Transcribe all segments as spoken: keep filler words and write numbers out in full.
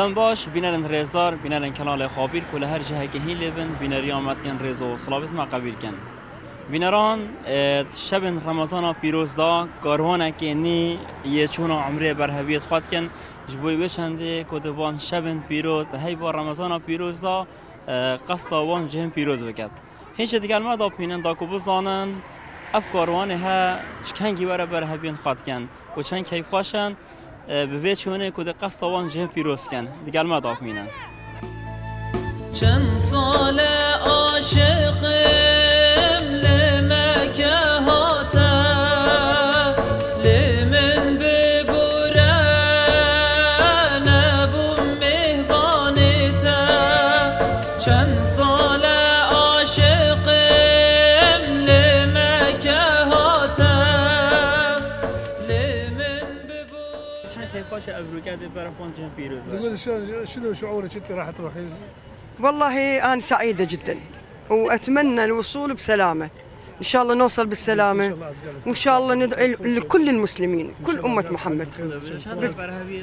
آدم باش بینرن رزدار بینرن کنال خابیر کل هر جهه که هی لبن بینری آمد کن رزو صلابت ما قبیل کن بینران شب رمضان پیروز دا کاروانه که نی یه چون عمره برهویت خواد کن جبوی بچنده کدوان شب پیروز ده هی با رمضان پیروز دا قصد وان جهم پیروز بکد هیچ دیگر ما دا پینن دا کو بزانن اف کاروانه ها چنگی بر برهویت خواد کن و چند کیف خواشن به وی چونه کد قصد وان جهم پیروز کن دیگر ما دا پینن چند سال عاشق تقول شنو شعورك انت راح تروحين؟ والله انا سعيده جدا واتمنى الوصول بسلامه ان شاء الله نوصل بالسلامه وان شاء الله ندعي لكل المسلمين كل امه محمد. بس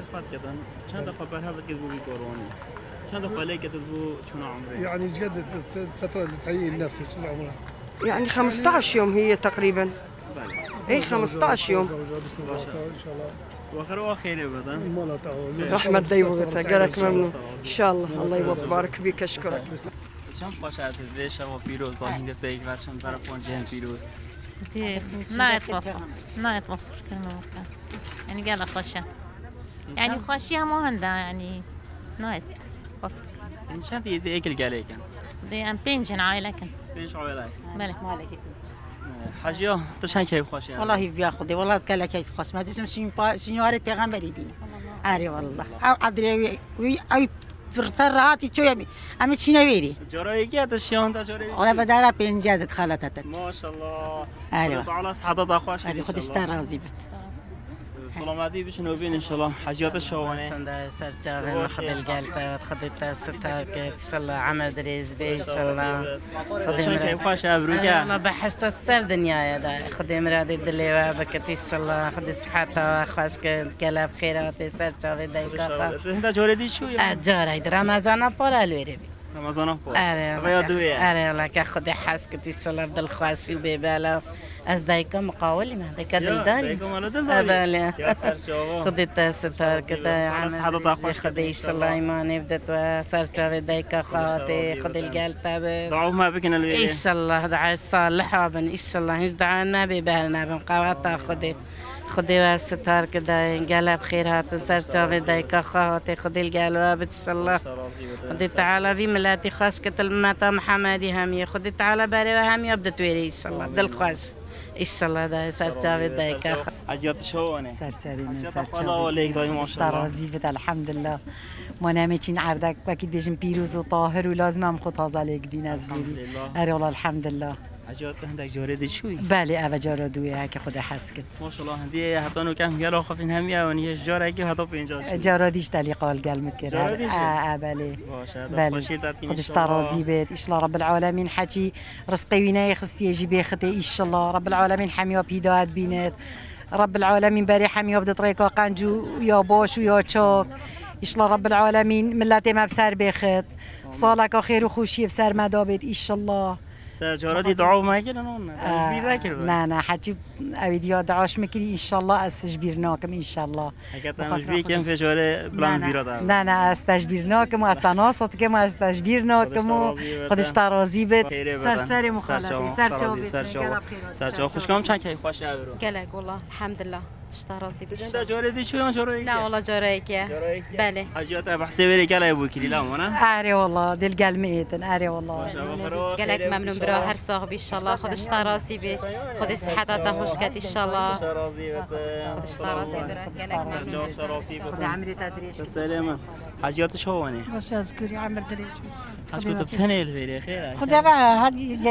يعني ايش قد فتره تهيئ لنفسك شنو عمرها؟ يعني خمسة عشر يوم هي تقريبا. اي خمسة عشر يوم. ان شاء الله. واخر خير ابدا رحمة ديوغتها قالك ممنون ان شاء الله الله يبارك بك اشكرك. چند خوشت ویش و پیروز داهنده پیک و چند برای جهان پیروز. دي ما يتوصل ما يتوصل كلمة مكان يعني قال خوشة يعني خوشيها مو هندا يعني نايت وصل. إن شاء الله دي أكل قالي كان. دي أم بينجن عائلة كان. بينج عائلة. مالك. مالك. حاجة تشان كيف خوشة. والله بياخذ والله قال كيف خوش ما تسمع شنو با شنو هذا بيغمبري بيني. أري والله أو أدري وي أو فرصرات شو يمي أمي شنو ويري. جراي كي تشيون تجاري. ولا بدارا بينجاد دخلت ما شاء الله. أري. على صحة خوش. أري خد استراضي بت. سلامتی بشنو بین ان شاء الله حاجات شوانه سنده سرچاوه خد القلب خد التاسطه که ان شاء الله عمل دريز به ان شاء الله خدیم كيف خوش ابروجا ما بحثت السر دنيا دا خدیم رادي دليوا بكت ان شاء الله خد صحته خوش كلاب خيرات سرچاوه دایکا انت جوردی شو یا جاره رمضان پارا لوری رمضان پارا اره و یادویه اره والله که خد حس کت ان شاء الله بدل خواشی به بالا از دایکا مقاولی ما دایکا دلداری دایکا مال دلداری خديت ستار كده عمل خدي ان شاء الله ايمان بدت وسرچاوي دايكا خاطي خدي القلب دعوا ما بكنا ان شاء الله دعاء صالح وابن ان شاء الله هج دعانا ببهلنا بمقاوطة خدي خدي وستار كده قلب خيرات سرچاوي دايكا خاطي خدي القلب ان شاء الله خدي تعالى في ملاتي خاص كتل متا محمدي همي خدي تعالى باري وهمي بدت ويري ان شاء الله بدل خاص ان شاء الله ده سرچاوي دايكا حاجات شوانه سرسری من سرچاوه وليك داي ما شاء الله راضی بد الحمد لله ما نمیچین عردک وقتی بجیم پیروز و طاهر و لازم هم خود تازه لیک بین از بیری اره والله الحمد لله حاجات هندك جارد شوي بله اوه جارادویه که خود حس کد ما شاء الله هندی حتی نو کم گل آخفین همیه و نیش جاره که حتی پینجا جارادیش دلی قال گل مکر اه بله بله خودش ترازی بید ایشالله رب العالمین حجی رزقی وینای خستی یجی بخته ایشالله رب العالمین حمیا پیداد بیند رب العالمین بری حمیا بدت ریکا قنجو یا باش و یا چاک ایشالله رب العالمین ملت ما بسر بخد سالک خیر و خوشی بسر مدابد ایشالله جارادی دعا ما کردن تجبیر نکرد نه نه حجی اویدیا دعاش میکنی ان شاء الله از تجبیر ناکم ان شاء الله اگه تجبیر کم فشاره بلند بیراد نه نه از تجبیر ناکم و از تناسط که از تجبیر ناکم و خودش ترازی بد سرسری مخالفه سرچاوی سرچاوی خوشگام چند کی خوش ابرو قالك والله الحمد لله تشتراسي انت جاري شو ما جاري لا والله جاريك يا بله حاجات بحسبي قال ابو كلي لا وانا اري والله دل قال ميتن اري والله قالك ممنون برا هر صاحبي ان شاء الله خدش تراسي بي خد صحتها خوشكت ان شاء الله خدش تراسي برا قالك ممنون خد عمري تدريش سلامه حاجات شو هوني بس اذكري عمر دريش حاج كنت بتني الفيري خير خدها بقى هذه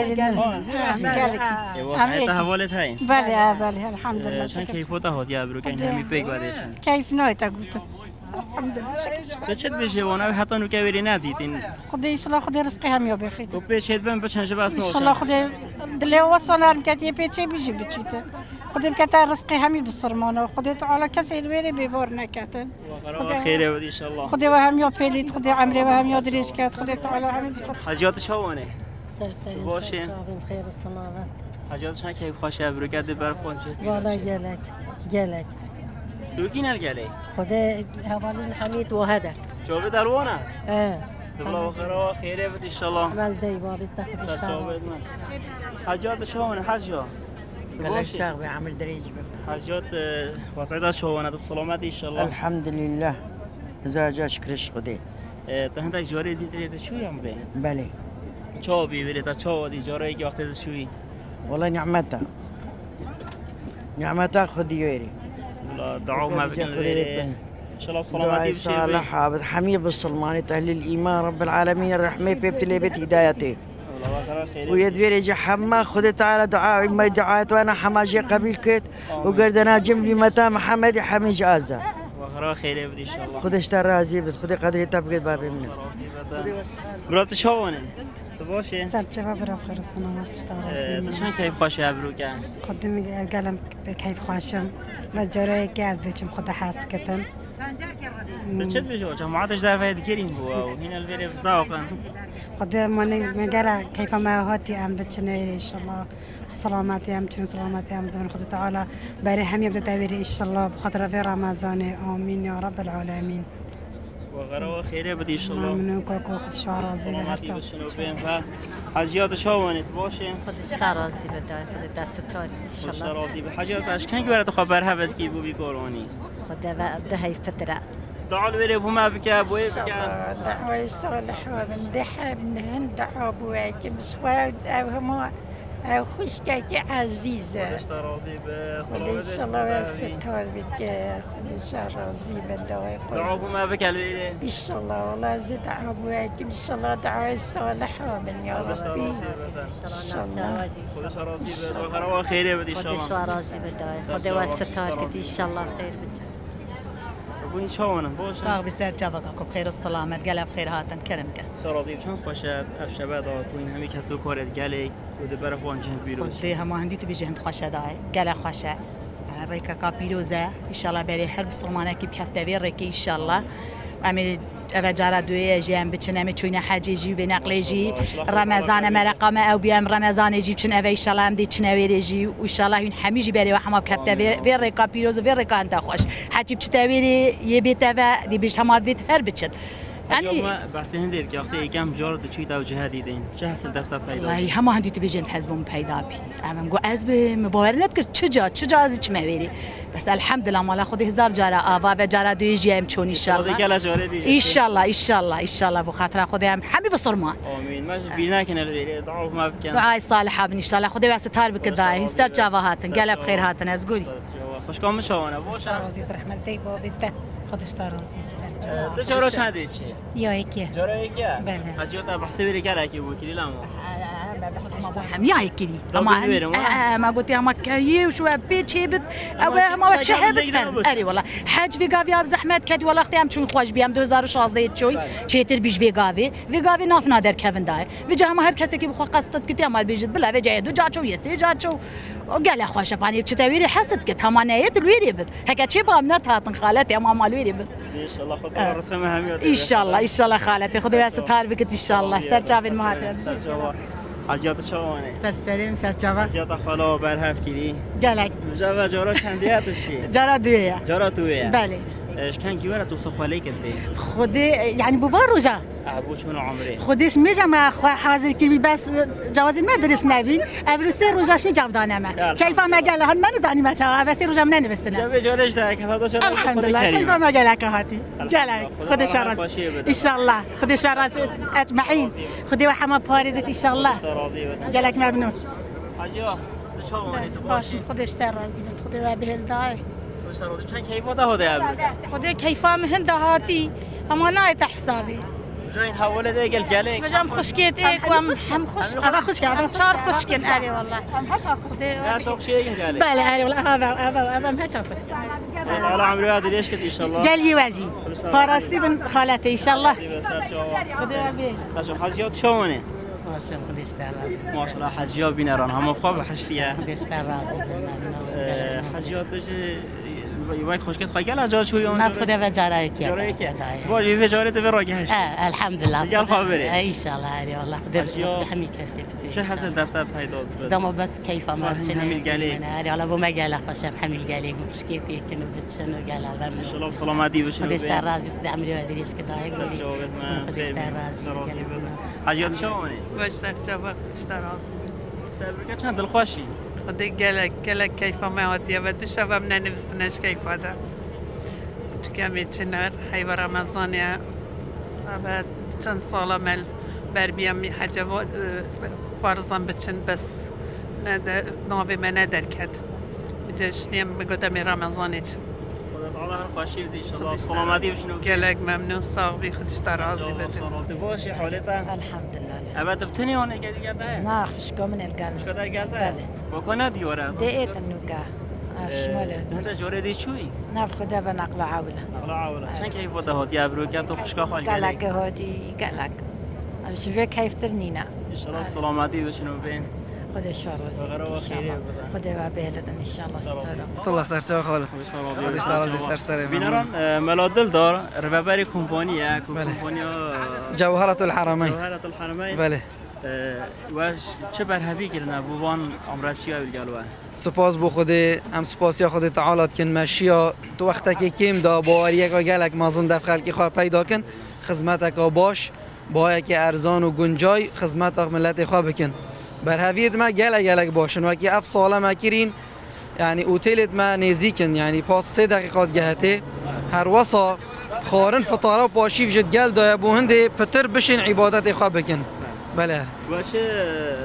قالك عملت حوالت هاي بله بله الحمد لله كيف فوتها يا برو كان همي بيك بعدين كيف نويت قلت الحمد لله شكرا بچت بشه وانا حتی نو کویری ندیدین خدای ان شاء الله خدای رزقی هم یا بخیر و پیش هد بن بچن شباس نو ان شاء الله خدای دل وصل هر کتی پیچه بیشه بچیت خدي بكتر رزقي همي بصرمانه خدي تعالى كسي الويري بيبور نكاتن وخير خير ان شاء الله خدي وهم يا بيليت خدي عمري وهم يا دريش كات خدي تعالى همي بصر حاجات شلونه سرسري باشه بخير والسلامة حاجاتشان كيف خوشه برو قد برخونچه والله جلك جلك دوكين الجلي خدا هوالين حميد وهذا جواب دلوانه اه والله خير خير ان شاء الله عمل دي بابي تاخذ اشتغل حاجات شلونه حاجه بلاش تاغبي عامل دريج حاجات وسعيدة شلونه بسلامتی ان شاء الله الحمد لله زاجا شكرش خدي تو هندك جاری دیدی چوی عمره بله چو بی بری تا چو دی جاری که وقتی چوی والله نعمتها نعمتها خدي ويري والله دعوه ما بكن غيري ان شاء الله بسلامتي بشي صالح عبد حميد بالسلماني اهل الايمان رب العالمين الرحمه بيبتلي بيت هدايته ويدويري جي حما خذ تعالى دعاء ما دعاءت وانا حماجي قبيل كيت وقردنا جنبي متى محمد حميج ازا وخير خير ان شاء الله خذ اشترى رازي بس خذ قدري تبقى بابي منه برات شلونه باشه سر جواب را خیر سلامت اشتارازی دشان کیف خوشه ابرو کن خودم قلم کیف خوشم و جرایی که از دیچم خود حس کردم دچت بجو جماعتش در وید گیریم بوا و هنا الویری بزاقن خود من مقرا کیف ما هاتی ام بچنه ان شاء الله سلامتی ام چون سلامتی ام زمین خود تعالی برای هم یبدا تاویری ان شاء الله بخاطر في رمضان آمین یا رب العالمین وغيره خيره بدي ان شاء الله ممنون كوكو خد شو راضي بهرسا حاجات شلونه باشه خودش راضی بدای خود دست کاری ان شاء الله راضی به حاجاتش کن که برات خبر هبت کی بو بیکورانی خدا ده هی فتره دعوا الوري بما بك ابوي بك دعوة صالح ومدحها من هند دعوة ابوك مسخوات او هما او خوشكاكي عزيزة خلي ان شاء الله والستار بك خلي راضي بدعوة دعوا بما بك الوري ان شاء الله والله زد دعوة ابوك ان شاء الله دعوة صالحة من يا ربي ان شاء الله خلي راضي وغيره خيره بدي ان شاء الله خلي راضي بدعوة خدي والستار كتي ان شاء الله خير بدي بوين شلونه باشه صاغ بسر جوابك بخير والسلامة قال بخير هاتن كرمك سراضي بشان خوشت اف شباب بوين همي كسو كارت قالي ود برفون جهه بيروز خدي هما هندي تبي جهه خوشه داي قال خوشه ريكا كابيلوزا ان شاء الله بري حرب سلمانه كي بكفتوي ريكي ان شاء الله امي أبا جارة دوية جيم بتشنامي تشوينا حاجة جي بنقل جي رمضان مرقمة أو بيام رمضان جي بتشن أبي إن شاء الله أمدي تشناوي رجي وإن شاء الله هن حميجي بري وحما بكتة في الركا بيروز في الركا أنت خوش حاجة بتشتاوي يبي تبع دي بيش هماد بيت هر بتشد يعني بس هندير كي أختي كم جارة تشوي تاو جهادي دين شهر دفتر پیدا والله هم هندي تبي جنت حزبهم پیدا بي أنا مقول أزب مبارك نذكر تشجع تشجع أزي تشمعيري بس الحمد لله مالا خدي هزار جارة آوا و جارة دوي جيم تشون إن شاء الله إن شاء الله إن شاء الله إن شاء الله بخاطر خدي هم حمي بصرمان آمين ما بينا كنا الويري دعوة ما بكن دعاء صالحة إن شاء الله خدي واسطار بكداي هستر جواهاتن قال بخير هاتن أزقولي خوش كم شوانا بوش راضي رحمة دي بابي خودش راضي سر تو جارو چند چه یا یکیه جارو یکیه بله حاجات بحسب بری کلا کی وکیلی لامو هم يا يكلي اما ما قلت يا مكاي وشو بيت شيبت او ما شهبت اري والله حاج فيغافي اب زحمت كدي والله اختي ام چون خوش بيام دو هزار و شانزده چوي چيتر بيج فيغافي فيغافي ناف نادر كيفن داي وجا ما هر كسي كي بخو قصتت كتي عمل بيجد بلا وجا دو جاچو يستي جاچو وقال خوش باني بتويري حست كت همانيت الويري بد هكا شي بامنت هاتن خالتي يا ماما الويري بد ان شاء الله خذ رسمها هم ان شاء الله ان شاء الله خالتي خذي واسطار بك ان شاء الله سر جابين ما حاجات شلونه سر سلیم سر جواب حاجات خالا برهف کیری گلک جواب جارا چندیاتش چیه جارا دویه جارا دویه بله ايش كان كي ورا توصف عليك انت خدي يعني بوار رجع ابو شنو عمري خديش ميجا ما حاضر كي بس جواز المدرس نبين افرسي رجع شنو جاب دانا ما كيف ما قال هن ما نزاني ما جا بس رجع من نبستنا جاب جورج ذاك هذا شنو الحمد لله كيف ما قال لك هاتي قال خدي شرف ان شاء الله خدي شرف اجمعين خدي وحما باريزت ان شاء الله قال لك ممنون حاجه شلون باش خديش راضي خدي به الداي چند کیفا ده هده خدای کیفا مهن دهاتی اما نه حسابی جاین حواله ده گل گله بجام خشکیت ایک و هم خوش اوا خوش کردم چهار خشکن اری والله هم هشا خدای لا شوق شيء گله بله اری والله هذا هذا هذا هم هشا خوش على عمري هذا ليش كده ان شاء الله قال لي واجي فارستي بن خالتي ان شاء الله خدای حاجات شلونه خوشم خودش در راضی ماشاءالله حجیا بینران هم خواب حشتیه خودش در راضی حجیات بشه وای خوشکت خواهی گل اجار چوی اون نه خدا و جاره که جاره که باید به جاره تو راگه هشت الحمدلله گل خواه بره ایشالله هری والله خدا رزق همین کسی بده چه حاصل دفتر پیدا بود دام بس کیف ما چه حمیل گلی هری والله بوم گل خوشم حمیل گلی مشکلی که بچن و گل و ان شاء الله سلامتی بشه خودش در راضی خدا عمری و دیریش که دای گلی خودش در راضی حجیات شوانی باش سر جواب خودش در راضی تبریک چند دل خوشی خدای گلک گلک کیف ما هاتیه و دو شبم ننویسنش کیف هذا تو کمی چنر حیو رمضانیه و چند ساله مل بر بیام حجه فرضاً بچن بس ند نوی من ندر کد بجاش نیم بگوتم رمضانی چه الله هر خوشی بدی ان شاء الله سلامتی بشنو گلک ممنون صاحبی خودش در راضی بده باشی حالت الحمدلله ابد بتنی اون اگه دیگه ده نه خشکا من القلب خشکا در گلده بله بکنه دیوره دقیقه النوكا شماله هذا جوره دی چوی نه خدا به نقل عوله نقل عوله چند کیف بوده هاتی ابرو که تو خشکا خالی گلک هاتی گلک شوفه کیف ترنینا ان شاء الله سلامتی بشنو بین خدا شارو خدا و بهلتن ان شاء الله ستاره الله سرچا خاله خودش ترازی سر سر بینران ملادل دار ربابری کمپانیه کمپانی جوهرة الحرمين جوهرة الحرمين بله واش چه برهبی کردن بوان عمرت چیا بالجلوه سپاس بو خود ام سپاسیا خود تعالات کن مشیا تو وقتا که کیم دا باور یک گلک مازن دف خلقی خواه پیدا کن خدمتک باش با یک ارزان و گنجای خدمت ملت خواه بکن برهوید ما گلک گلک باشن و که اف ساله ما کرین یعنی اوتیلت ما نزیکن یعنی پاس سه دقیقات گهته هر وصا خارن فطاره و پاشیف جد گل دای بو هنده پتر بشین عبادت خواه بکن بله باشه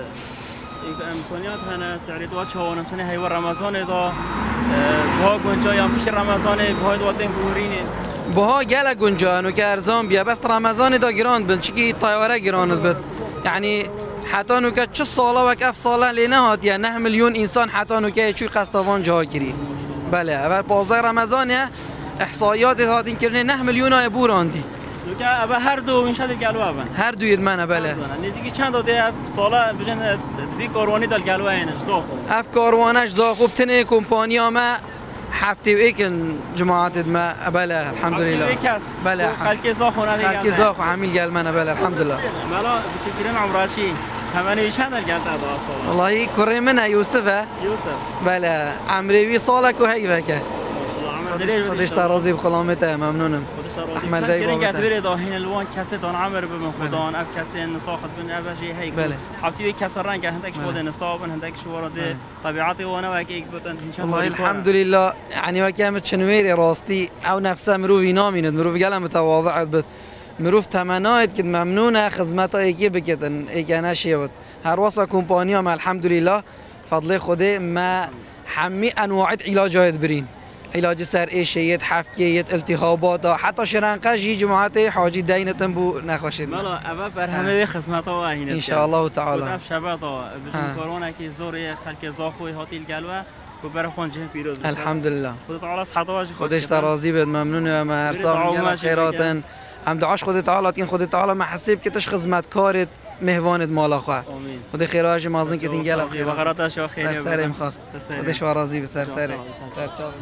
امکانیات هنه سعریت و چهارم تنه هیوا رمضان دا با گنجای هم پیش رمضان باید واتن بورینه باها گله گنجانو که ارزان بیا بس رمضان دا گران بن چکی طیاره گراند بد یعنی حتی نو که چه ساله و کف ساله لینه هات یا نه میلیون انسان حتی نو که چوی قصدوان جا گیری بله اول پازده رمضان احصایات هاتین کرنه نه میلیون های بوراندی لوکا ابا هر دو این شده گلوه بن هر دوید منه بله نزدیکی چند داده ساله بجن بی کاروانی دال گلوه اینش زاخو اف کاروانش زاخو تنه کمپانی ما هفته ویکن جماعت ما بله الحمدلله بله خلک زاخو نه دیگه خلک زاخو حمیل گل منه بله الحمدلله بلا بچکرم عمراشی همه چند در گلت ادا والله کره منه یوسفه یوسف بله عمروی سالک و هیوه که خودش ترازی بخلامته ممنونم احمد دایی بابا كاتبري داهين الوان كاسه دان عمر بمن خدان اب كاسه نساخت بن اب شيء هيك بله حبتي كاسه رنگ هندك شو نصاب هندك شو ورده طبيعتي وانا وكيك بتن ان شاء الله والله الحمد لله يعني وكامه شنويري راستي او نفسه مروف ينامين مروف قال متواضع بت مروف تمنايت كد ممنونه خدمت هيك بكتن هيك انا شيبت هر وصا كومبانيا ما الحمد لله فضل خدي ما حمي انواع علاجات برين علاج سر ایشیت حفکیت التهابات حتی شرنقش یه جماعت حاجی دینتن بو نخوشید مالا اول بر همه خدمت ها واهینه ان شاء الله تعالی اف شبات بجن کرونا که زور خلک زاخوی هاتیل گلوه و برای خون جه پیروز الحمدلله خود تعالی صحتواش خودش ترازی بد ممنون و ما هر سال خیراتن هم دعاش خود تعالی تین خود تعالی محسب که تش خدمت کارت مهوانت مالا خواه خود خیراج مازن که تین گل خیر بخراتش خیر سر سر مخاط خودش وارازی به سر سر سر چاو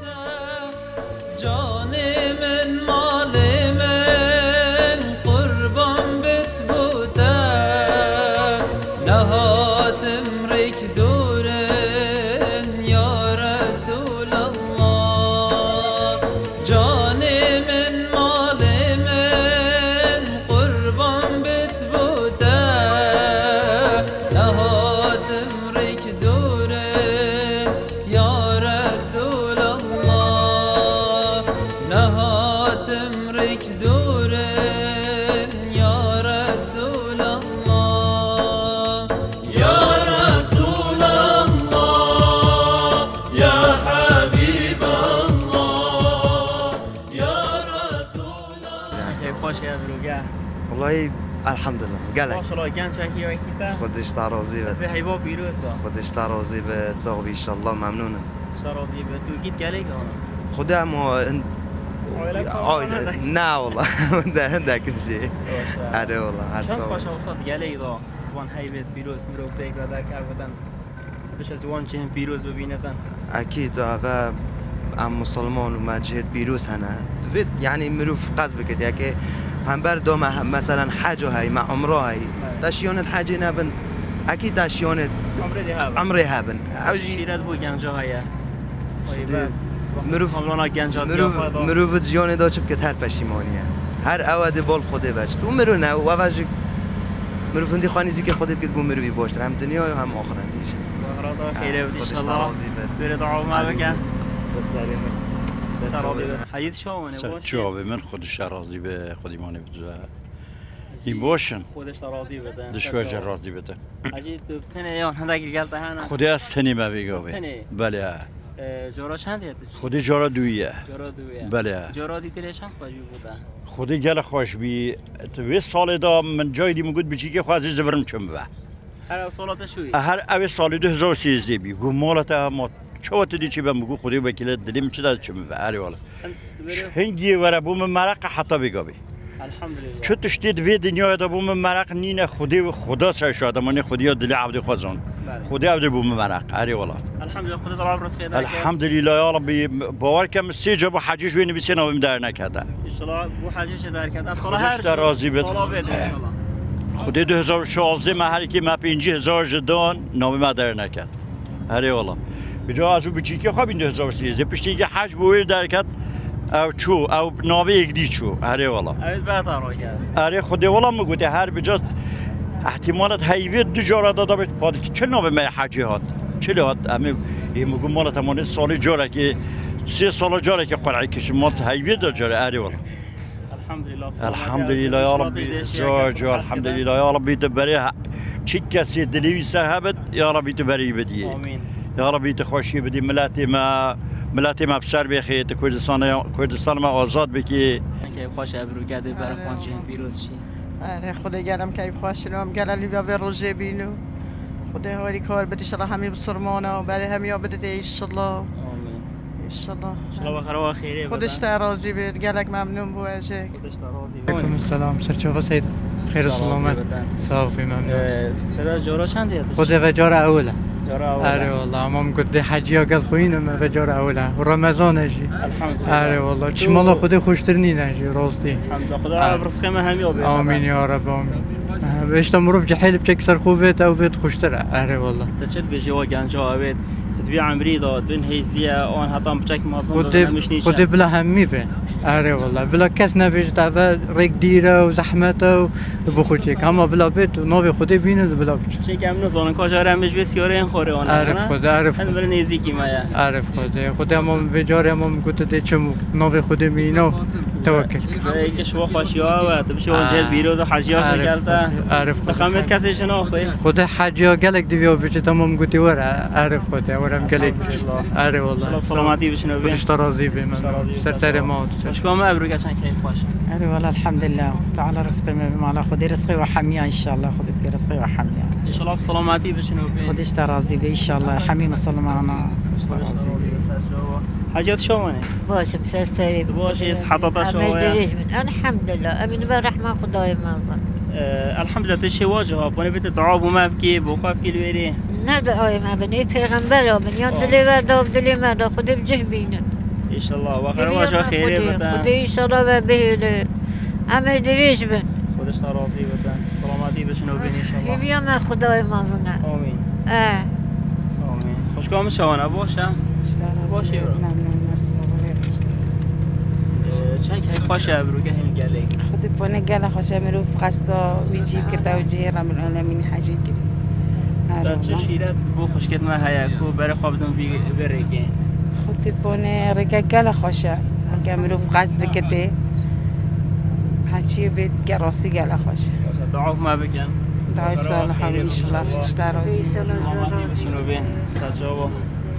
جان من مال من قربان بت بوده نهات امرک دورن یا رسول الله جان من مال من قربان بت بوده نهات امرک دورن یا رسول الله نهات امرك دورن يا رسول الله يا رسول الله يا حبيب الله يا رسول الله كيف خوش يا بروقا والله الحمد لله قالك ما شاء الله كان شاكي وكيتا خدش تعرضي بد في حيباب بيروسا خدش تعرضي بد صاحبي ان شاء الله ممنون شرازي بد تو اكيد قالك انا خدها مو عائلة لا والله ده ده كل شيء هذا والله هرسا شو خوش وصلت قالي ذا وان هاي بيت بيروز مروك بيك ودار كابتن بش جوان چه بيروز ببینتن اكيد و ام مسلمان و مجهد بيروز هنا دوید يعني مروف قصد بكت يعني هم بر دو مثلا حج هاي مع عمره هاي تشيون الحج نبن اكيد تشيون عمره هابن شيرات بو گنجا هاي مروف عمرنا گنجا مروف مروف جیان دا چه بکت هر پشیمانیه هر اواده بال خوده بچ تو مرو نه و واج مروف اندی خانی زی که خوده بکت بو مروی باشتر هم دنیا و هم آخرتیش آخرت خیره بود ان شاء الله بره دعا ما بکن حديث شو من شو من خودش راضی به خودیمانه بده این باشن خودش راضی بده دشوار راضی بده حاجی تو تنه یان هندگی گلت هانا خودی از تنی ما بیگاوی بله جورا چند دیت خودی جورا دویه جورا دویه بله جورا دی تلش چند خوش بوده خودی گل خوش بی تو سال دا من جای دی موجود بچی که خوازی زبرم چم به هر سالات شوی هر اوی سال دو هزار و سیزده بی گو مالتا ما چوات دی چی بهم گو خودی وکیل دلیم چه داد چم به هری والا هنگی ورا بوم مرق حتی بیگاوی الحمدلله چه تشتید وی دنیا دا بوم مرق نینه خودی و خدا سر شاد مانی خودی دل عبد خزان خودی عبد بوم مرق هری والا الحمدلله خودت رب رزق داد الحمدلله یا ربی باور کم سی جب حجیج وی نبیسین و در نکرده ان شاء الله بو حجیج در کرد خدا هر راضی بده خودی دو هزار و شانزده ما هر کی ما پنج هزار جدان نام ما در نکرد هری والا بجا از او بچی که خواب این دو هزار و سیزده پشتی که حج بوی در کرد او چو او ناوی یک دی چو هری والا اوید بعد آرا کرد هری خودی والا مگوده هر بجاست احتمالات هیوی دو جارا دادا بید پادی که چه نام ما حجی هات چه لات امی این مگو مالت همونه سالی جاره که سه سال جاره که قرعی کشیم مالت هیوی دو جاره هری والا الحمدلله الحمدلله یا ربی زوج الحمدلله یا ربی تبری چی کسی دلیوی صاحبت یا ربی تبری بدی آمین یا ربی تخوشی بدی ملاتی ما ملاتی ما بسر بخی کردستان کردستان ما آزاد بکی که خوش ابرو کرده برای پنج پیروز چی آره خدا گلم که خوش نام گلالی بیا روزه بینو خدا هاری کار بده ان همین بسرمانا برای همیا بده ان شاء الله آمین ان شاء الله ان شاء الله بخیر و خیره خودش راضی بید گلک ممنون بوجه خودش راضی بید علیکم السلام سرچوغ سید خیر و سلامت صافی ممنون صدا جورا چند دیت خود و جور اوله جور اوله آره والله امام قد حجیا قال خوینم و جور اوله و رمضان اجی الحمدلله آره والله شمالا خود خوشترنی نجی راستی الحمدلله خدا برزق ما هم یابه آمین یا رب آمین بهش تمرف جحیل بچکسر خوبت او بیت خوشتره آره والله دچت بجی و گنجا اوید تبي عمري داد بين هيزيا اون حتى بچك مازن مش نيجي خدي بلا همي بين اره والله بلا كاس نفيش تعب ريك ديره وزحمته وبخوتيك اما بلا بيت نوبي خدي بين بلا بيت شي كم نزون كاجار مش بسياره خوره انا عارف خدا عارف انا بلا نزيكي ما عارف خدا خدا ما بجار ما قلت دي چمو نوبي خدي مينو توكل هيك شو خوشيا و تمشي وجه بيروز حجيا سكلتا عارف خدمت كاسي شنو اخوي خدا حجيا قالك دبيو بيت تمام قلت ورا عارف خدا ورا مقلي اره والله سلامتی بشنو بين اشتراضي بي من سرتاري موت شكون ما ابروك عشان كيف خوش اره والله الحمد لله تعالى رزقي ما خدي رزقي وحميه ان شاء الله خدي بك رزقي وحميه ان شاء الله سلامتی بشنو بين خدي اشتراضي بي ان شاء الله حميم السلمانه اشتراضي بي حاجات شو ماني باش بسرسري باش حططا شو الحمد لله امين بالرحمن خداي ما ظن أه الحمد لله تشي واجه بني بيت دعاء وما بكي بوقف كي الويري ندعي ما بني پیغمبر بني دلي ودا دلي ما دا خدي بجهبين ان شاء الله واخر واجه خير بتا خدي ان شاء الله به عمل دريش بن خدش راضي بتا سلامتي بشنو بين ان شاء الله يبيا ما خداي ما ظن امين اه امين خوش كام شوانا باشا باشي چند که خوش ابرو که هم گله خودی پونه گله خوش ابرو فقستا ویجی که توجیه رب العالمین حجی کری در چه شیرت بو خوشکت ما هیا کو برای خوابدون بی برگه خودی پونه رگه گله خوشه که ابرو فقس بکته حجی بیت که راسی گله خوشه دعا ما بکن دعای صالح هم ان شاء الله تشترازی شنو بین سجاوا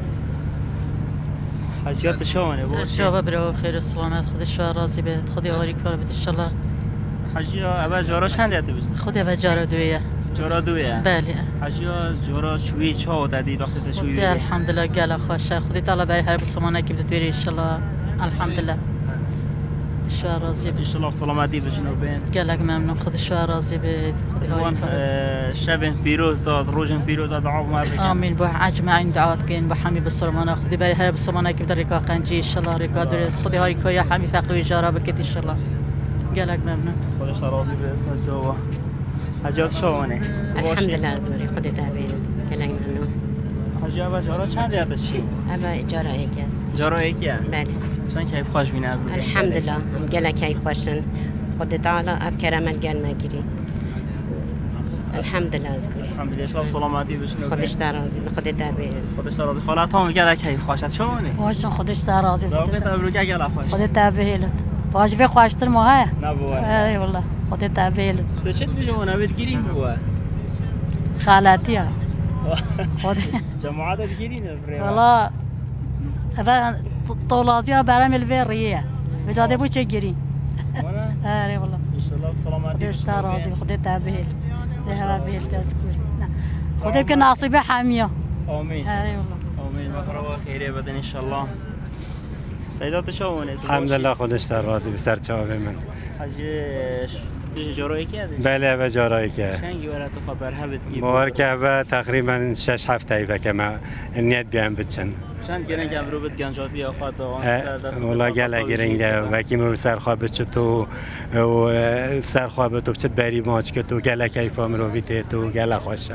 حاجات شوانه باشه شباب برو خیر و سلامت خودش راضی بید خودی آری کار بید ان شاء الله حاجیا اول جارا چند دیت بید خودی اول جارا دویه جارا دویه بله حاجیا جارا شوی چا دادی وقتی تشوی خودی الحمدلله گله خوشه خودی تعالی برای هر بسمانه که بدت بری ان شاء الله الحمدلله شوية راضي ان شاء الله بسلامتی بشین و بین. قالك ممنون خد شوية راضي بيت خدي هاي وان شب پیروز داد روز پیروز داد دعا ما بکن. آمين بوح أجمعين دعوات كين بحمي بالسلمانة خدي بالي هلا بالسلمانة كيف دريكا قنجي إن شاء الله ريكا درس خدي هاي كويا حمي فقوي جارة بكت إن شاء الله. قالك ممنون. خدش راضي بس جوا. حاجات شلونه؟ الحمد لله زوري خدي تعبير قالك ممنون. حاجات جارا چند دیت چی؟ أبا جارا هيك ياس. جارا هيك يا؟ بله. چند کیف خوش بینه؟ الحمد لله هم قالك كيف خوشن خدي تعالى أبكر من قال ما جري. الحمد لله زوري. الحمد لله شلون سلامتی بشنو؟ خدش ترازي خدي تعبير. خدش ترازي خالات هم قالك كيف خوشت شلونه؟ واشون خدش ترازي. زاویه تبروک قال خوش. خدي تعبيرت. باش في خوشتر ما هي؟ نبوه. اي والله خدي تعبيرت. تو چه میجونه بتگیری بوه؟ خالاتي خدي. جماعات بتگیرین والله هذا طولازيها برام الفيريه بس هذا بو تشجري. اي والله. ان شاء الله بسلامتی. خدي ترازي خدي تعبير. ده بيل تذكري. خدي كنا نصيبه حاميه. امين. اي والله. امين مقربا خير بدن ان شاء الله. سيدات شلونه؟ الحمد لله خودش راضی به سر چاوه من. حاجه دیگه جارایی کرد؟ بله به جارایی کرد. چند گوره تو خبر هبت کی؟ باور که به تقریبا شش هفته ای که ما نیت بیام بچن. چند گرنگ هم رو بد گنجات بیا خواهد آن. ولی گله گرنگه و کی مر سر خواب بچه تو و سر خواب تو بچه بری ماچ که تو گله کیف هم رو بیته تو گله خوشه.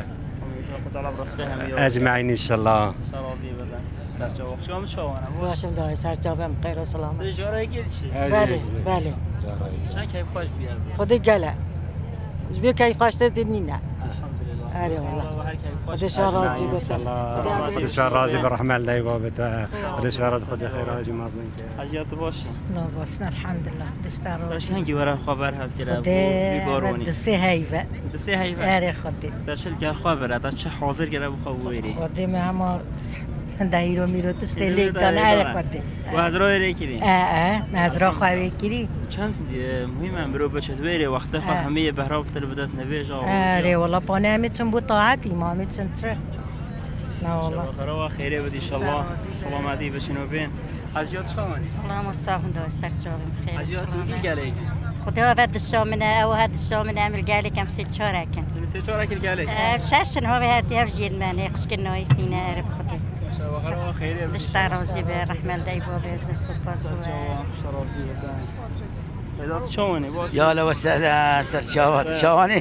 اجمعین ان شاء الله. سرچاوه شما شوانه باشم دای سرچاوه ام خیر و سلامت. جارایی کی چی؟ بله بله. چند کیف خوش بیا. خودی گله. جوی کیف خوش دنی نه. الحمدلله. آره والله. خودش راضی بته. خودش راضی به رحمت الله بابت. خودش راضی خود خیر آج مازن که. حاجیات باشی. لا باشن الحمدلله. دست راضی. چند گوره خبر هست که بیگارونی. دسته هیفه. دسته هیفه. آره خودی. داشل گر خبره داشت چه حاضر گره بخوابیری. خودی مهما دایرو میرو تشته لیک دانه آره خودی. و هزرای ریکیری. آه آه هزرا خواهی کری. چند مهمه برو بچه دویری وقت خود همه بهراب تر بدت نویج آو. آره والله پانه همه چن بود طاعتی ما همه چن چه. نه والله. خیره خیره بود انشالله سلامتی بشینو بین. از جات شامانی. والله مستعفن دای سرچاوه خیر. از جات کی گله؟ خدا هذا الشامنة أو هذا الشامنة عمل قالي كم ست شهور كان. ست شهور كل قالي. بشاشن هو بهذه هفجيد من يقش كنا يفينا عرب خطير. شو خير. دشتار وزي بالرحمن دايبو بيجلس الباس. يا لو وسهلا استاذ شاوات شاواني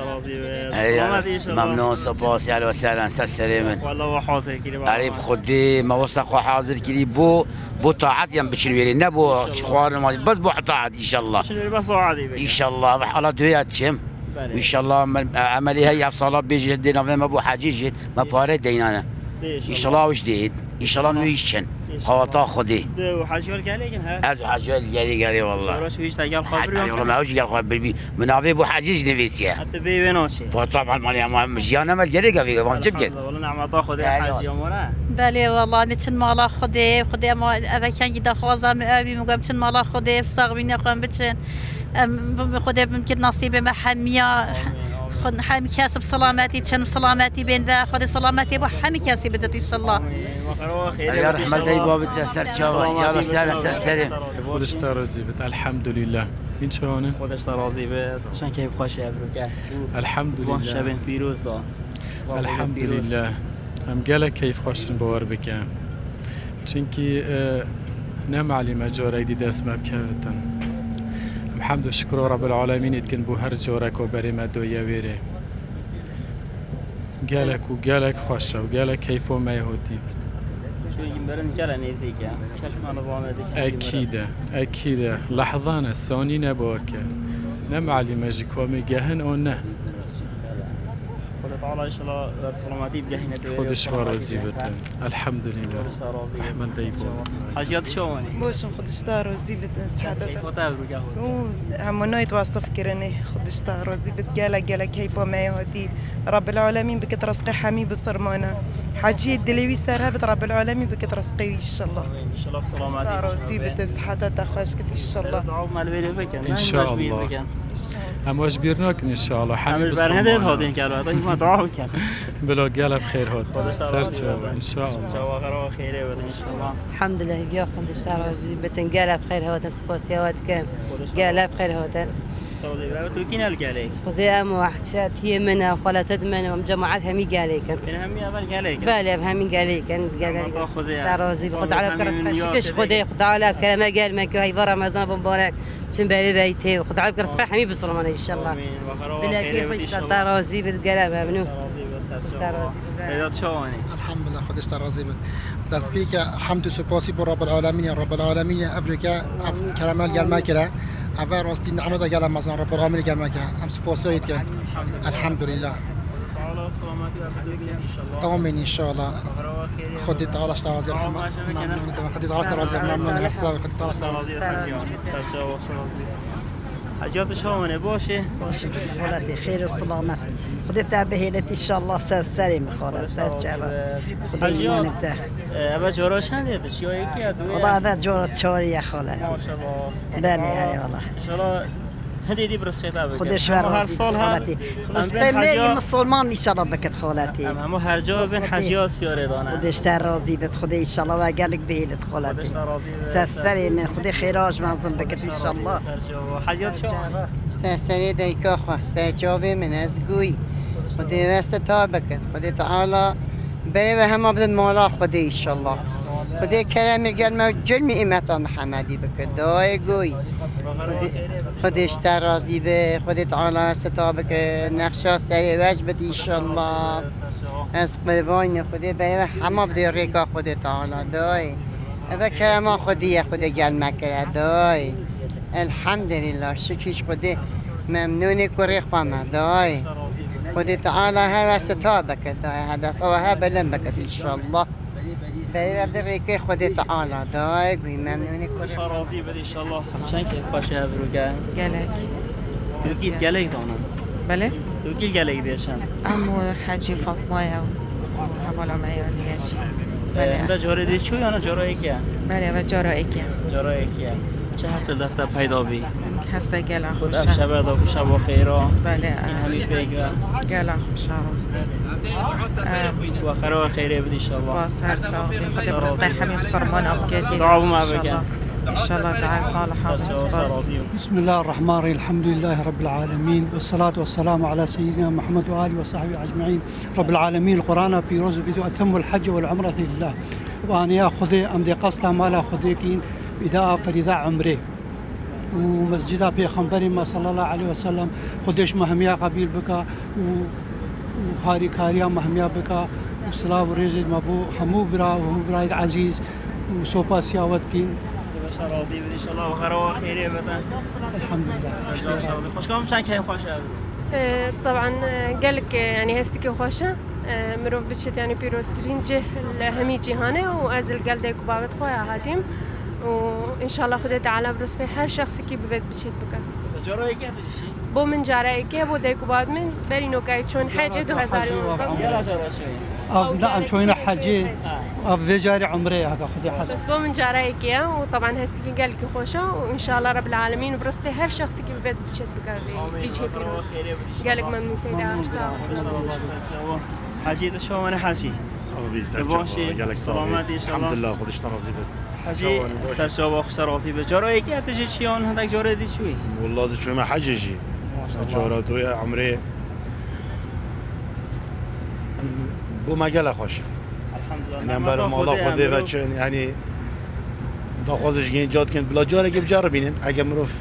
ممنون سپاس يا لو وسهلا استاذ سليمان والله حاضر كريم عريف خدي ما وثق حاضر كريم بو بو طاعت يم بشنويري نبو خوار ما بس بو طاعت ان شاء الله بس عادي ان شاء الله بحالات دويات شم ان شاء الله عملي هي صلاه بيجي دينا ما بو حجيج ما باره دينانا ان شاء الله وجديد ان شاء الله نويشن خواطا خدي وحاجول قالي ها از حاجول قالي قالي والله شو ويش تقال خبر والله ما وش قال خبر من ابي ابو حجيج نفيسيا حتى بي وينوشي طبعا ما مش انا ما جري قال ما جبت والله نعم تاخذ حاجه يومنا بله والله مثل مالا خدي خدي ما اذا كان قد خوازم ابي مقام مثل مالا خدي بستغبين يقوم بتشن خدي ممكن نصيبه محميه خد حامي كاسب سلاماتي بشن سلاماتي بين ذا خدي سلاماتي ابو حامي كاسي بدت ان شاء الله يا رحمة الله باب الدستر شاوة يا رسالة استر سليم خودش راضی بد الحمد لله این چونه خودش راضی بد شان که خوشی ابروکه الحمد لله شبن پیروز دا الحمد لله هم گله کیف خوشن باور بکم چونکی نمعلی مجاری دی دست مبکوتن الحمد و شکر رب العالمین اتکن بو هر جورک و بری مدویه ویره گلک و گلک خوشه و گلک کیف و میهوتی اکیده اکیده لحظانه ثانی نباکه نمعلی مجی کامی گهن او نه تعالى ان شاء الله سلامتی بجهنه خودش راضی بتن الحمد لله رحمت دیبو حاجات شوانی باشم خودش راضی بتن صحت او همونای توصف کرنه خودش راضی بت گله گله کیفا میهاتی رب العالمین بکت رزق حمی بصرمانه حاجی دلوی سرها بت رب العالمین بکت رزقی ان شاء الله ان شاء الله سلامتی راضی بت صحت تخش کت ان شاء الله دعوا مال بكن ان شاء الله هم واش بيرناك ان شاء الله حمي بصرمانه هذين قالوا ما دعا بکن بلا قال بخير هات سرت ان شاء الله جواب خیره بود ان شاء الله الحمد لله يا خندش راضي بتن قال بخير هات سپاس يا وقت كم قال بخير هات سعودي برا تو كين القالك خدي ام وحشات هي منها وخالتها منها ومجموعات همي قالك من همي اول قالك بالي همي قالك انت قالك خدي راضي خد على كرس خشكش خدي خد على كلام قال ما هي برا مازال مبارك تم بالي بيتي وخد على كرس حمي بصرمان ان شاء الله بلا كيف راضي بالكلام ممنوع الحمد لله خودش ترازی بود دست بی که حمد و سپاسی بر رب العالمین یا رب العالمین افریقا کرامل گرما کرده اول راستی نعمت گرم مثلا رب العالمین گرما کرده هم سپاسیت کرد الحمد لله آمین ان شاء الله خودی تعالی ترازی ممنون خودی تعالی ترازی ممنون هر سال خودی تعالی ترازی حاجات شلونه باشه باشه خالتي خير وسلامة خدي تعبهيلتي ان شاء الله سال سليم خالد سال جابا خدي ايمان بتاع ابا جوراش هندي چيو يكي ادويه والله ابا جورا تشوري يا خالد ما شاء الله بالي يعني والله ان شاء الله هدي دي برس خطابك خدي شوار هر سال خالتي مستمرين مسلمان ان شاء الله بكت خالتي اما هر جا بين حاجيات سياره دانه خديش تاع راضي بت خدي ان شاء الله وقال لك بهيلت خالتي سال سليم خدي خيراج ما نظن بكت ان شاء الله حاجات شو استني دايكا خو استجابي من ازقوي خدي واسطه بكت خدي تعالى بني هم بدن مولا خدي ان شاء الله خدي كلام القلمه جلمي امتا محمدي بكت داي قوي خدي اشتر راضي به خدي تعالى ستابك نقشة سري واجبت ان شاء الله اسقل باين خدي بني هم بدي ريكا خدي تعالى داي هذا كلام خدي خدي قلمه كده داي الحمد لله شكرش خدي ممنوني كوري خواما داي خدي تعالى هذا ستابك داي هذا وهذا لمك ان شاء الله بلي بدريكي خدي تعالى داي ممنوني كوري راضي بدي ان شاء الله چند كيف باشه بروكا قالك دوكي قالك دانا بله دوكي قالك ديشان امو حاجي فاطمه يا حوالا معي ديش بله انت جوره دي چو یا جوره ايكيا بله و جوره ايكيا جوره ايكيا چه حاصل دفتر پیدا بی هسته گلا خوش شب دا شب خیرا بله همین پیگا گلا خوش راستی و خیرا خیره بدی ان شاء الله سپاس هر سال خدا فرسته همین سرمانا بکردی دعا ما بکن ان شاء الله دعاء صالحه وسپاس بسم الله الرحمن الرحيم الحمد لله رب العالمين والصلاة والسلام على سيدنا محمد وآله وصحبه أجمعين رب العالمين القرآن بيروز بدو أتم الحج والعمرة لله وأنا يا خذي أمدي قصة مالا خذيكين إذا فريضة عمره ومسجد بيغمبر ما صلى الله عليه وسلم خديش مهميا قبيل بك وهاري كاريا مهميا بك وصلاة ورزق مبو حمو برا وهمو برايد عزيز وصوبا سياوتكين راضي ان شاء الله وخير خيريه بدن الحمد لله خوش كم چند كاين خوشه طبعا قال لك يعني هستك خوشه مروف بتشت يعني بيروسترين جه همي جهانه وازل قال ديك بابت خويا هاتيم وان شاء الله خدای تعالی برسخ هر شخصی که بوید بچید بکن. جرایی که بچی؟ با من جرایی که با دیگه بعد من بری نوکای چون حج دو هزار و نوزده. یلا جراشی. أو لا شوينا حجي أو في جاري عمري هكا خدي حسب بس بومن جاري كيا وطبعا هستكين قال لك خوشة وإن شاء الله رب العالمين وبرسلي هر شخص كي بفيد بتشد بكاري بيجي بيروس قال لك ممنون سيدة عرسا حجي شو أنا حجي صافي سافي قال لك صافي الحمد لله خدش ترازي حجي سر شو خش ترازي بجاري كي تجي شيء هذاك جاري دي شوي والله زي شو ما حجي جاري تو يا عمري بو ما قال خوش الحمد لله يعني برا موضوع خذي بچن يعني داخوزش جين جات كنت بلا جاري كيف جربين اگه مروف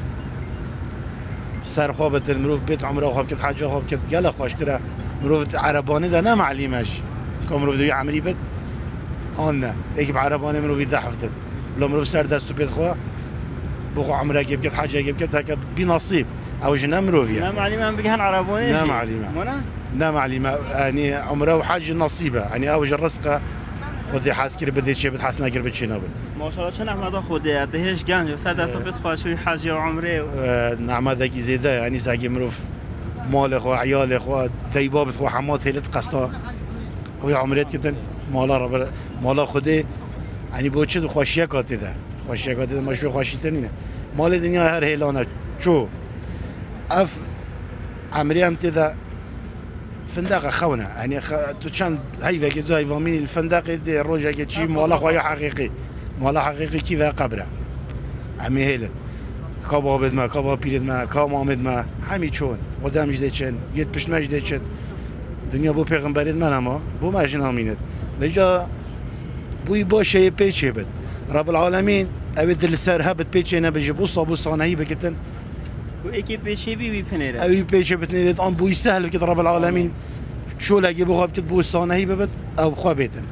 سر خوابت المروف بيت عمره خواب كنت حاجه خواب كنت قال خوش ترى مروف عرباني ده انا معلمش كم مروف دوي عملي بيت انا هيك بعرباني مروف يضحفتت بلا مروف سر دستو بيت خو بخو عمره كيف كنت حاجه كيف كنت هكا بنصيب او جنا مروف يعني لا معلمه بيجهن عرباني لا معلمه لا معلمة يعني عمره وحاج نصيبه يعني أوج الرزقة خدي حاس كير بدي شيء بتحسنا كير بدي نابد ما شاء الله شنو أحمد خدي دهش جانج وسادة صبت خواشوي حاجة وعمره نعم هذا كي زيادة يعني ساقي مروف مال خو عيال خو تيباب خو حمات هيلت قصتا ويا عمريت كتن مالا رب مالا خدي يعني بوتشد خواشية كاتده خواشية كاتده ما شو خواشي تنينه مال الدنيا هر هيلانا شو أف عمري أم تذا فندق خونا يعني خ... تو چند هیوه که دو هیوامین الفندق دی روزه که چی مالا خواه حقیقی مالا حقیقی کی و قبره همه هیله کاب آبد ما کاب پیرد ما کام آمد ما همی چون قدام جده چن یه پشت مجده چن دنیا بو پیغمبرید من اما بو ماجن آمینت لجا بوی باشه پیچه بد رب العالمین اوی دل سر هبت پیچه نبجه بو صابو صانهی بکتن و اکی پیچه بی بی پنیره اوی پیچه بتنیرد آن بوی سهل بکت رب العالمین شو لگی بو خواب کت بو صانهی ببد او خواب بیتن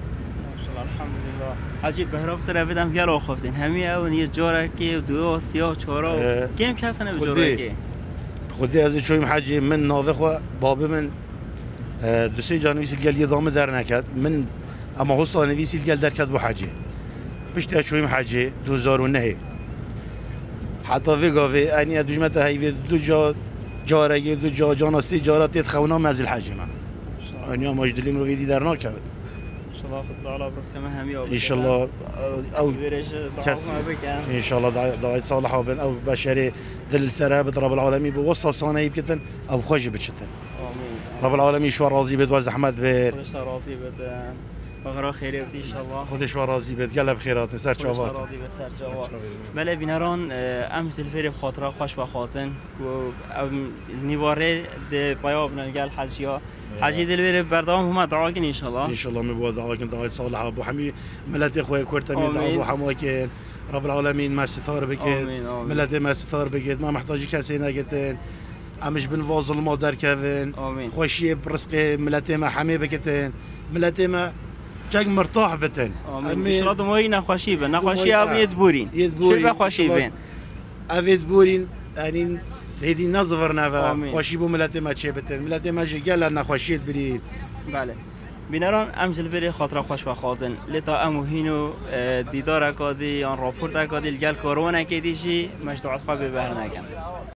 عجیب بهراب تر بدم گل آخفتین همی اون یه جاره که دو سیاه چهارا کیم کس نه جاره که خودی از چویم حاجی من ناوه خو باب من دو سه جانویسی گل یه دام در نکرد من اما حسا نویسی گل در کرد بو حاجی پشت چویم حاجی دو هزار و نه حتی وگاوی انی دوجمت هیوی دو جا جاره دو جا جانا سی جارات تیت خونا مزل حاجی من انی ماجدلیم رو ویدی در نکرد ان شاء الله او كاس ان شاء الله دعاء صالح وبن او بشري دل سراب رب العالمين بوصل صاني بكتن او خوج بتشتن رب العالمين شو راضي بد وزحمت بير خدش راضي بد بغرا خير ان شاء الله خدش راضي بد قلب خيرات سر جوابات راضي بد سر جواب بله بنران امس الفريق خاطره خوش بخازن و النواره د بياب نلقى حجيا حاجی دل بره بردام هم دعا کن ان شاء الله ان شاء الله مبوا دعا کن دعای صالح ابو حمی ملت اخوه کورت می دعا ابو حما کن رب العالمین ما ستار بکید ملت ما ستار بکید ما محتاجی کسی نگتن امش بن واز المادر کردن خوشی برزق ملت ما حمی بکتن ملت ما جگ مرتاح بتن امین شرط موی نخوشی به نخوشی اب یدبورین یدبورین خوشی بین اوید بورین یعنی هذه نظفر نفا خوشی بو ملت ما چه بتن ملت ما جگل نخوشید برید بله بینران امجل بری خاطر خوش و خازن لتا امو هینو دیدار اکادی آن راپورت اکادی لگل کارون اکیدیشی مجدوعات خواه ببهر نکن